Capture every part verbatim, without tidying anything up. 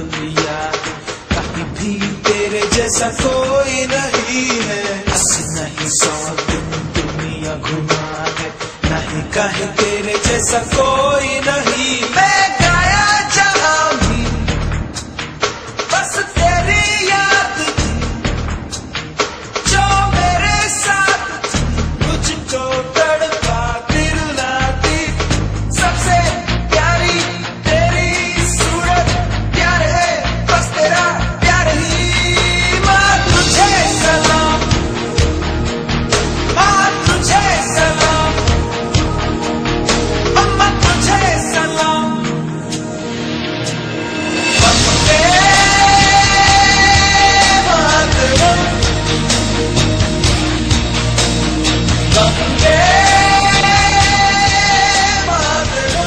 दुनिया कहीं भी तेरे जैसा कोई नहीं है अस्सी नहीं सौ दिन दुनिया घुमा है नहीं कहीं तेरे जैसा कोई नहीं मैं गाया जहां भी बस तेरी याद थी जो मेरे साथ थी मुझको तड़पा दिल ना दी सबसे प्यारी तेरी सूरत प्यार है बस तेरा प्यार ही माँ तुझे सलाम माँ तुझे सलाम अम्मा तुझे सलाम वंदे मातरम वंदे मातरम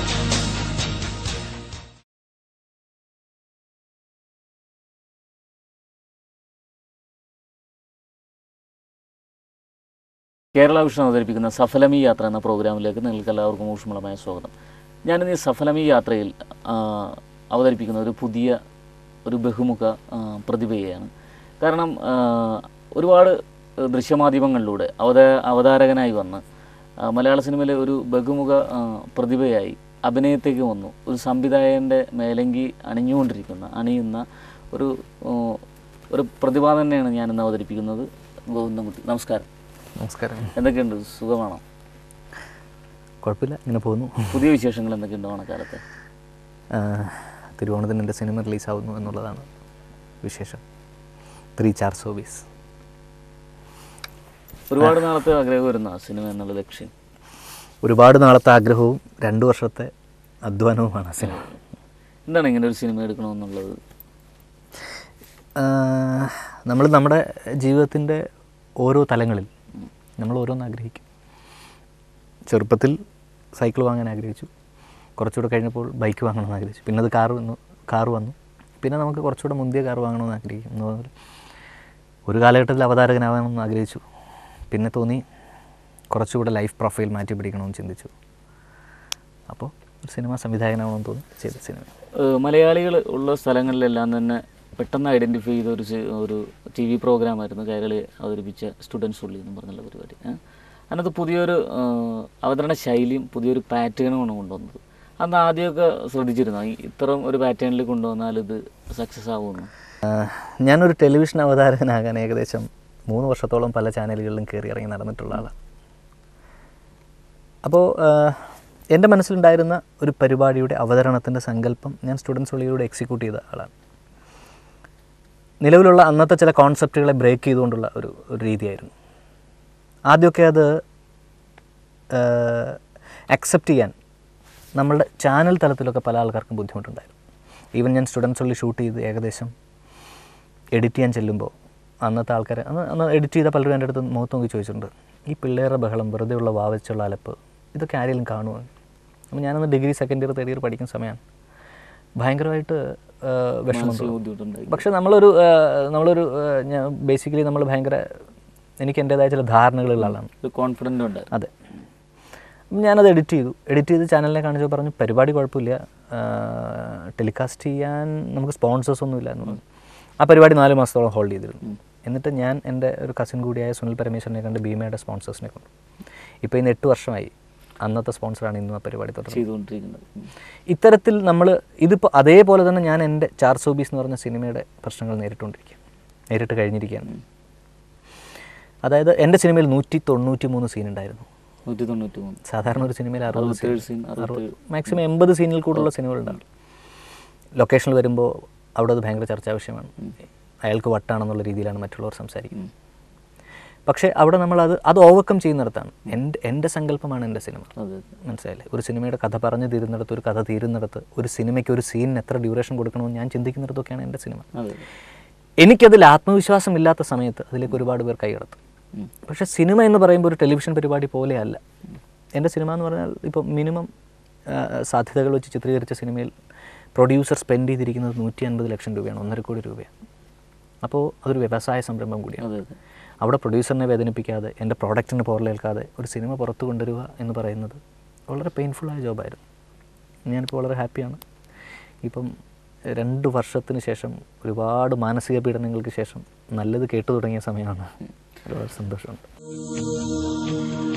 കേരള വിഷൻ അവതരിപ്പിക്കുന്ന സഫലമീ യാത്ര എന്ന പ്രോഗ്രാമിലേക്ക് നിങ്ങൾക്ക് എല്ലാവർക്കും ഊഷ്മളമായ സ്വാഗതം. ഞാനിന്ന് ഈ സഫലമീ യാത്രയിൽ അവതരിപ്പിക്കുന്ന ഒരു പുതിയ ഒരു ബഹുമുഖ പ്രതിഭയാണ്. കാരണം ഒരുപാട് ദൃശ്യമാധ്യമങ്ങളിലൂടെ അവതാ അവതാരകനായി വന്ന് മലയാള സിനിമയിലെ ഒരു ബഹുമുഖ പ്രതിഭയായി അഭിനയത്തേക്ക് വന്നു. ഒരു സംവിധായകൻ്റെ മേലങ്കി അണിഞ്ഞുകൊണ്ടിരിക്കുന്ന അണിയുന്ന ഒരു ഒരു പ്രതിഭ തന്നെയാണ് ഞാനിന്ന് അവതരിപ്പിക്കുന്നത്. ഗോവിന്ദൻകുട്ടി, നമസ്കാരം. നമസ്കാരം. എന്തൊക്കെയുണ്ട്, സുഖമാണോ? കുഴപ്പമില്ല, ഇങ്ങനെ പോകുന്നു. പുതിയ വിശേഷങ്ങൾ എന്തൊക്കെയുണ്ട് ഓണക്കാലത്ത്? തിരുവോണത്തിന് എൻ്റെ സിനിമ റിലീസാവുന്നു എന്നുള്ളതാണ് വിശേഷം. ത്രീ ചാർ സോബീസ്. ഒരുപാട് നാളത്തെ ആഗ്രഹം വരുന്ന സിനിമ എന്നുള്ള ലക്ഷ്യം? ഒരുപാട് നാളത്തെ ആഗ്രഹവും രണ്ട് വർഷത്തെ അധ്വാനവുമാണ് ആ സിനിമ. എന്താണ് ഇങ്ങനെ ഒരു സിനിമ എടുക്കണമെന്നുള്ളത്? നമ്മൾ നമ്മുടെ ജീവിതത്തിൻ്റെ ഓരോ തലങ്ങളിൽ നമ്മൾ ഓരോന്ന് ആഗ്രഹിക്കും. ചെറുപ്പത്തിൽ സൈക്കിൾ വാങ്ങാൻ ആഗ്രഹിച്ചു, കുറച്ചുകൂടെ കഴിഞ്ഞപ്പോൾ ബൈക്ക് വാങ്ങണമെന്ന് ആഗ്രഹിച്ചു, പിന്നെ അത് കാർ വന്നു കാർ വന്നു പിന്നെ നമുക്ക് കുറച്ചുകൂടെ മുന്തിയ കാർ വാങ്ങണമെന്ന് ആഗ്രഹിക്കും. എന്ന് ഒരു കാലഘട്ടത്തിൽ അവതാരകനാവാമെന്ന് ആഗ്രഹിച്ചു, പിന്നെ തോന്നി കുറച്ചുകൂടെ ലൈഫ് പ്രൊഫൈൽ മാറ്റി പിടിക്കണമെന്ന് ചിന്തിച്ചു. അപ്പോൾ ഒരു സിനിമ സംവിധായകനാവണമെന്ന് തോന്നി ചെയ്ത സിനിമ. മലയാളികൾ ഉള്ള സ്ഥലങ്ങളിലെല്ലാം തന്നെ പെട്ടെന്ന് ഐഡൻറ്റിഫൈ ചെയ്ത ഒരു ഒരു ടി വി പ്രോഗ്രാമായിരുന്നു കൈരളി അവതരിപ്പിച്ച സ്റ്റുഡൻസ് ഉള്ളി എന്ന് പറഞ്ഞുള്ള പരിപാടി. അതിനകത്ത് പുതിയൊരു അവതരണ ശൈലിയും പുതിയൊരു പാറ്റേണുമാണ് കൊണ്ടുവന്നത്. അന്ന് ആദ്യമൊക്കെ ശ്രദ്ധിച്ചിരുന്നു ഇത്തരം ഒരു പാറ്റേണിൽ കൊണ്ടുവന്നാൽ ഇത് സക്സസ് ആവുമെന്ന്? ഞാനൊരു ടെലിവിഷൻ അവതാരകനാകാൻ ഏകദേശം മൂന്ന് വർഷത്തോളം പല ചാനലുകളിലും കയറി ഇറങ്ങി നടന്നിട്ടുള്ള ആളാണ്. അപ്പോൾ എൻ്റെ മനസ്സിലുണ്ടായിരുന്ന ഒരു പരിപാടിയുടെ അവതരണത്തിൻ്റെ സങ്കല്പം ഞാൻ സ്റ്റുഡൻസ് ഉള്ളിലൂടെ എക്സിക്യൂട്ട് ചെയ്ത ആളാണ്. നിലവിലുള്ള അന്നത്തെ ചില കോൺസെപ്റ്റുകളെ ബ്രേക്ക് ചെയ്തുകൊണ്ടുള്ള ഒരു ഒരു രീതിയായിരുന്നു. ആദ്യമൊക്കെ അത് അക്സെപ്റ്റ് ചെയ്യാൻ നമ്മളുടെ ചാനൽ തലത്തിലൊക്കെ പല ആൾക്കാർക്കും ബുദ്ധിമുട്ടുണ്ടായിരുന്നു. ഈവൻ ഞാൻ സ്റ്റുഡൻസ് ഉള്ളിൽ ഷൂട്ട് ചെയ്ത് ഏകദേശം എഡിറ്റ് ചെയ്യാൻ ചെല്ലുമ്പോൾ അന്നത്തെ ആൾക്കാർ അന്ന് അന്ന് എഡിറ്റ് ചെയ്ത പലരും എൻ്റെ അടുത്ത് മുഖത്ത് നോക്കി ചോദിച്ചിട്ടുണ്ട്, ഈ പിള്ളേരുടെ ബഹളം, വെറുതെ ഉള്ള വാവച്ചുള്ള അലപ്പ്, ഇതൊക്കെ ആരെങ്കിലും കാണുമോ? അപ്പോൾ ഞാനന്ന് degree second year third year പഠിക്കുന്ന സമയമാണ്. ഭയങ്കരമായിട്ട് വിഷമം. പക്ഷെ നമ്മളൊരു നമ്മളൊരു ഞാൻ ബേസിക്കലി നമ്മൾ ഭയങ്കര എനിക്ക് എൻ്റേതായ ചില ധാരണകളുള്ള ആളാണ്, കോൺഫിഡൻ്റ് ഉണ്ട്. അതെ. ഞാനത് എഡിറ്റ് ചെയ്തു എഡിറ്റ് ചെയ്ത് ചാനലിനെ കാണിച്ചപ്പോൾ പറഞ്ഞു പരിപാടി കുഴപ്പമില്ല, ടെലികാസ്റ്റ് ചെയ്യാൻ നമുക്ക് സ്പോൺസേഴ്സ് ഒന്നുമില്ല എന്ന് പറഞ്ഞു. ആ പരിപാടി നാല് മാസത്തോളം ഹോൾഡ് ചെയ്തിരുന്നു. എന്നിട്ട് ഞാൻ എൻ്റെ ഒരു കസിൻ കൂടിയായ സുനിൽ പരമേശ്വരനെ കണ്ട് ഭീമയുടെ സ്പോൺസേഴ്സിനെ കൊണ്ടു. ഇപ്പോൾ ഇന്ന് എട്ട് വർഷമായി. അന്നത്തെ സ്പോൺസറാണ് ഇന്നും ആ പരിപാടി ചെയ്തുകൊണ്ടിരിക്കുന്നത്. ഇത്തരത്തിൽ നമ്മൾ ഇതിപ്പോൾ അതേപോലെ തന്നെ ഞാൻ എൻ്റെ ചാർ സോബീസ് എന്ന് പറഞ്ഞ സിനിമയുടെ പ്രശ്നങ്ങൾ നേരിട്ടുകൊണ്ടിരിക്കുക നേരിട്ട് കഴിഞ്ഞിരിക്കുകയാണ്. അതായത് എൻ്റെ സിനിമയിൽ നൂറ്റി തൊണ്ണൂറ്റി മൂന്ന് സീൻ ഉണ്ടായിരുന്നു. നൂറ്റി തൊണ്ണൂറ്റി മൂന്ന് സാധാരണ ഒരു സിനിമയിൽ അറുപത് സീൻ അറുപത് മാക്സിമം എൺപത് സീനിൽ കൂടുതലുള്ള സിനിമകളുണ്ടാവും. ലൊക്കേഷനിൽ വരുമ്പോൾ അവിടെ അത് ഭയങ്കര ചർച്ചാ വിഷയമാണ്. അയാൾക്ക് വട്ടാണെന്നുള്ള രീതിയിലാണ് മറ്റുള്ളവർ സംസാരിക്കുന്നത്. പക്ഷേ അവിടെ നമ്മളത് അത് ഓവർകം ചെയ്യുന്നിടത്താണ് എൻ്റെ എൻ്റെ സങ്കല്പമാണ് എൻ്റെ സിനിമ. മനസ്സിലായില്ലേ? ഒരു സിനിമയുടെ കഥ പറഞ്ഞു തീരുന്നിടത്ത്, ഒരു കഥ തീരുന്നിടത്ത്, ഒരു സിനിമയ്ക്ക് ഒരു സീനിന് എത്ര ഡ്യൂറേഷൻ കൊടുക്കണമെന്ന് ഞാൻ ചിന്തിക്കുന്നിടത്തൊക്കെയാണ് എൻ്റെ സിനിമ. എനിക്കതിൽ ആത്മവിശ്വാസം ഇല്ലാത്ത സമയത്ത് അതിലേക്ക് ഒരുപാട് പേർ കൈകടത്തും. പക്ഷേ സിനിമ എന്ന് പറയുമ്പോൾ ഒരു ടെലിവിഷൻ പരിപാടി പോലെയല്ല. എൻ്റെ സിനിമ എന്ന് പറഞ്ഞാൽ ഇപ്പോൾ മിനിമം സാധ്യതകൾ വെച്ച് ചിത്രീകരിച്ച സിനിമയിൽ പ്രൊഡ്യൂസർ സ്പെൻഡ് ചെയ്തിരിക്കുന്നത് നൂറ്റി അൻപത് ലക്ഷം രൂപയാണ്, ഒന്നര കോടി രൂപയാണ്. അപ്പോൾ അതൊരു വ്യവസായ സംരംഭം കൂടിയാണ്. അവിടെ പ്രൊഡ്യൂസറിനെ വേദനിപ്പിക്കാതെ, എൻ്റെ പ്രോഡക്റ്റിന് പോറലേൽക്കാതെ ഒരു സിനിമ പുറത്തു കൊണ്ടുവരിക എന്ന് പറയുന്നത് വളരെ പെയിൻഫുള്ളായ ജോബായിരുന്നു. ഞാനിപ്പോൾ വളരെ ഹാപ്പിയാണ്. ഇപ്പം രണ്ട് വർഷത്തിന് ശേഷം ഒരുപാട് മാനസിക പീഡനങ്ങൾക്ക് ശേഷം നല്ലത് കേട്ടു തുടങ്ങിയ സമയമാണ്. ഒരുപാട് സന്തോഷമുണ്ട്.